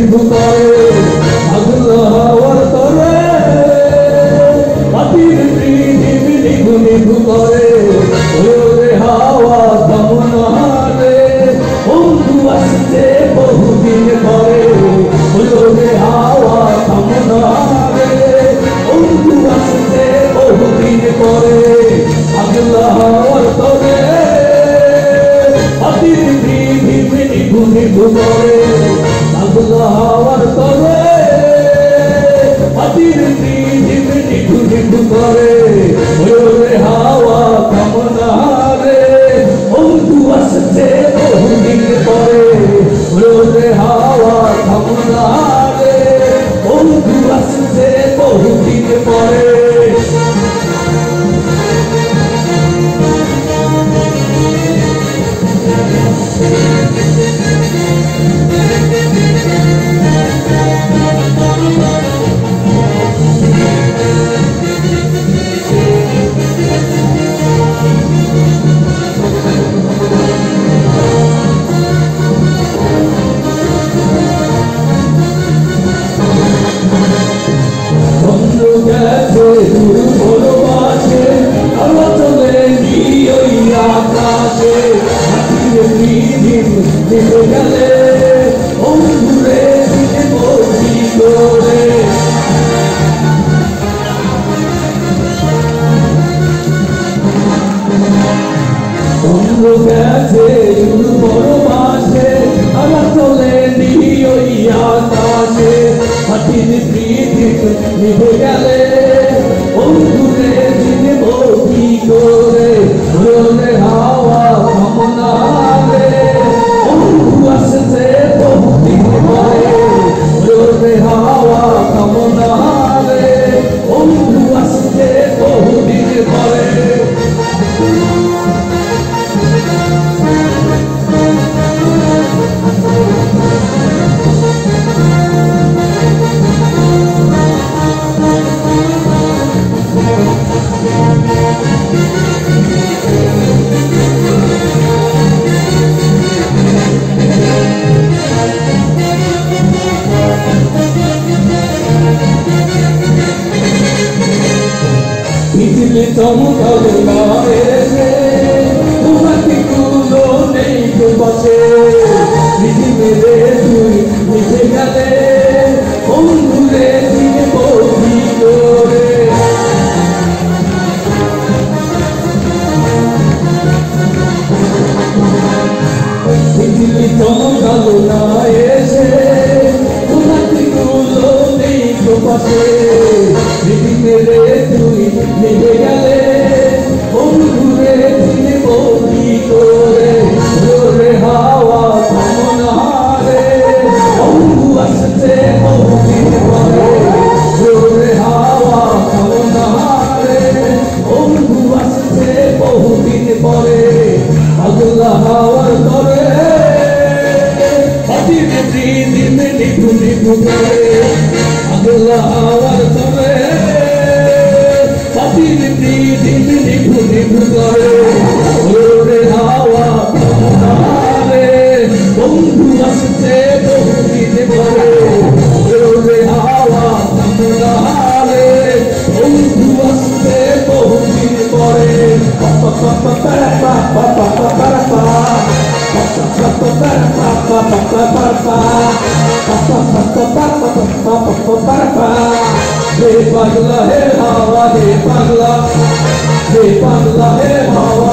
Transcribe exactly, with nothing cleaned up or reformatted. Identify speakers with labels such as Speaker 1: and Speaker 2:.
Speaker 1: নিভু করে আগুলা হাওয়ার তরে মাটির পৃথিবী নিভু নিভু করে ওরে হাওয়া থামনা রে বন্ধু আসতে বহুদিন পরে ওরে হাওয়া থামনা রে বন্ধু আসতে বহুদিন পরে আগুলা হাওয়ার তরে মাটির পৃথিবী নিভু নিভু করে আগুলা হাওয়ার তরে মাটির পৃথিবী নিভু নিভু করে ওরে হাওয়া থামনা রে বন্ধু আসতে বহুদিন পরে ওরে হাওয়া থামনা রে বন্ধু আসতে বহুদিন পরে
Speaker 2: Hey, Pagla, hey, Hawa, hey, Pagla, hey, Pagla, hey, Hawa.